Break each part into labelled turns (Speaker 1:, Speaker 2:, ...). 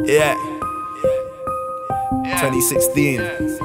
Speaker 1: Yeah. 2016.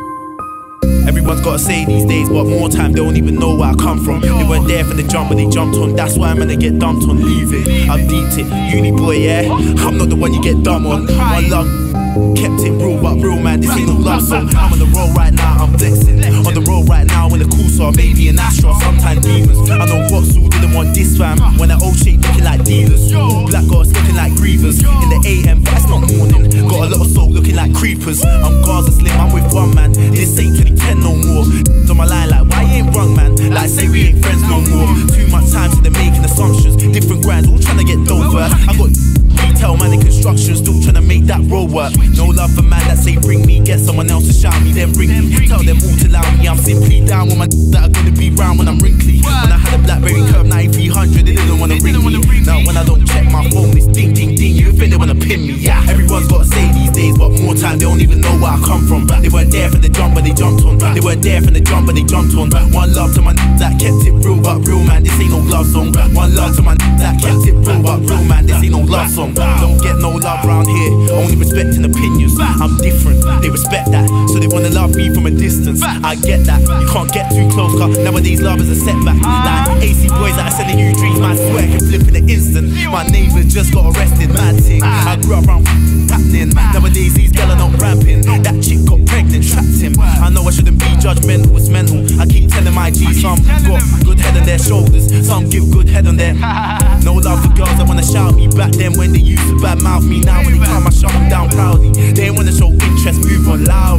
Speaker 1: Everyone's gotta say these days, but more time they don't even know where I come from. They weren't there for the jump, but they jumped on. That's why I'm gonna get dumped on. Leave it, I've deeped it. Uni boy, yeah. I'm not the one you get dumb on. One love, kept it real, but real man, this ain't no love song. I'm on the road right now, I'm flexing. On the road right now in the Corsa, maybe an Astra, sometimes demons. I know Vauxhall didn't want this fam. When that old shape looking like dealers, all black girls looking like grievers. In the AM, but it's not morning. Got a lot of soul looking like creepers. I'm Gaza Slim, I'm with one man. This ain't 2010 no more. On my line like, why you ain't wrong man? Like say we ain't friends no more. Too much time so they're making assumptions. Different grinds, all trying to get dope first. I got retail man in construction, still trying to make that road work. No love for man that say bring me. Get someone else to shout me, then bring me. Tell them all to allow me. I'm simply down with my that are gonna be round when I'm wrinkly. When I had a Blackberry Curve 9300, they didn't wanna ring me. Now when I don't check my phone, it's ding ding ding. You think they wanna pin me? Yeah. Everyone's gotta say these days, but more time they don't even know where I come from. They weren't there for the jump, but they jumped on. They weren't there for the jump, but they jumped on. One love to my that kept it real, but real man, this ain't no love song. One love to my that kept it real, but real man, this ain't no love song. Don't get no love around here, only respecting opinions. I'm different, they respect that, so they wanna love me from a distance. I get that, you can't get too close, cause nowadays love is a setback. Like AC boys that are sending you dreams, man, swear can flip in an instant. My neighbours just got arrested, mad thing. I grew up around happening. Nowadays these girls are not ramping. That chick got pregnant, trapped him. I know I shouldn't be judgmental, it's mental. I keep telling my G, some got good head on their shoulders, some give good head on their. No love for girls that wanna shout me back then when they used to bad mouth me. Now when they come I shut them down proudly. They ain't wanna show interest, move on loud.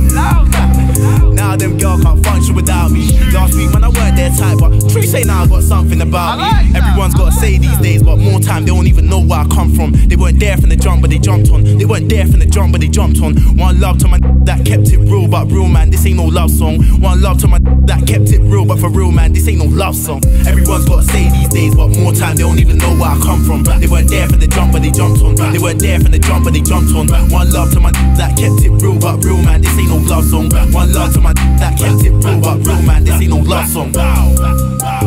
Speaker 1: Now them girls can't function without me. Last week when I weren't there tight, but true say now I got something about me. Everyone's gotta say these days, but more time they don't even know where I come from. They weren't there from the jump, but they jumped on. They weren't there from the jump, but they jumped on. One love to my that kept it real, but real man, this ain't no love song. One love to my that kept it real, but for real man, this ain't no love song. Everyone's gotta say these days, but more time they don't even know where I come from. They weren't there for the jump, but they jumped on. They weren't there from the jump, but they jumped on. One love to my that kept it real, but real man, this ain't no love song. One love to my that kept it real, but real man, this ain't no love song.